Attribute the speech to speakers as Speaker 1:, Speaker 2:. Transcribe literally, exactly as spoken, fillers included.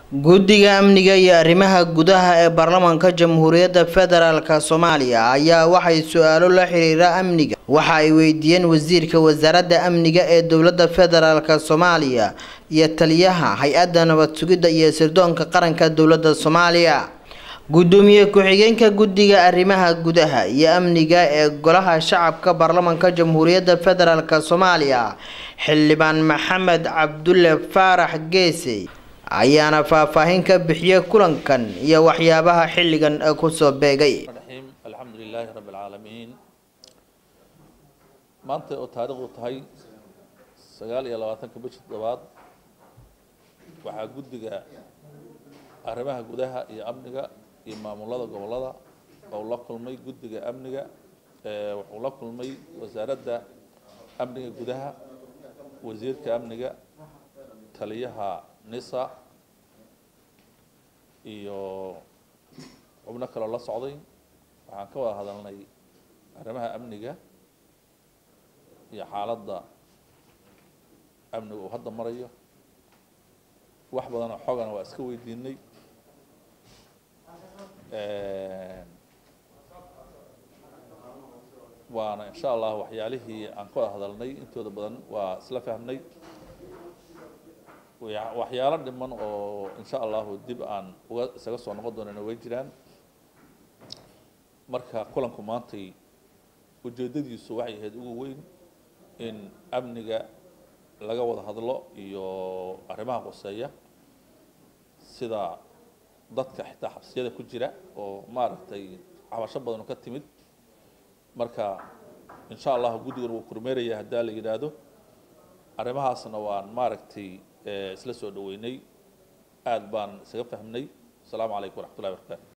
Speaker 1: Guddiga Amniga iyo Arrimaha Gudaha ee Baarlamaanka Jamhuuriyadda Federaalka Soomaaliya ayaa waxay su'aalo la xiriira amniga waxa ay weydiiyeen Wasiirka Wasaaradda Amniga ee Dowladda Federaalka Soomaaliya iyo Taliyaha Hay'adda Nabad Sugidda iyo Sirdoonka Qaranka Dowladda Soomaaliya. Gudoomiye ku-xigeenka Guddiga Arrimaha Gudaha iyo Amniga ee Golaha Shacabka Baarlamaanka Jamhuuriyadda Federaalka Soomaaliya Xildhibaan Maxamed Cabdulle Faarax Geesay ayaana faahfaahin ka bixiyay kulankan iyo waxyaabaha xilligan ku soo beegay.
Speaker 2: Alxamdulilaahi rabbil caalamiin. Maanta oo taariikhdu tahay sagaal iyo labaatanka bishii toddobaad waxaa guddiga arrimaha gudaha iyo amniga iyo maamulada gobolada oo la kulmay guddiga amniga ee wuxuu la kulmay wasaaradda amniga gudaha, wasiirka amniga, taliyaha nisa iyo xubno kale la socday. waxaan ka wada hadalnay arrimaha amniga iyo xaaladda amniga uu hadda marayo. wax badan oo xogana waa iska weydiinay. waana insha allah waxyaalihii aan ka wada hadalnay intooda badan waa isla fahmnay. waxyaalo dhiman oo insha allah dib aan uga isaga soo noqon doonana way jiraan. marka kulanku maantay ujeedadiisu waxay ahayd ugu weyn in amniga laga wada hadlo iyo arrimaha qoseeya sida dadka xitaa xabsiyada ku jira oo maaragtay cabasho badan ka timid. marka insha allah guddigan wuu kormeeraya haddii la yiraahdo. arrimahaasna waan maaragtay isla soo dhaweynay, aad baan isaga fahmnay. Assalaamu calaykum waraxmatullaahi wabarakaatuh.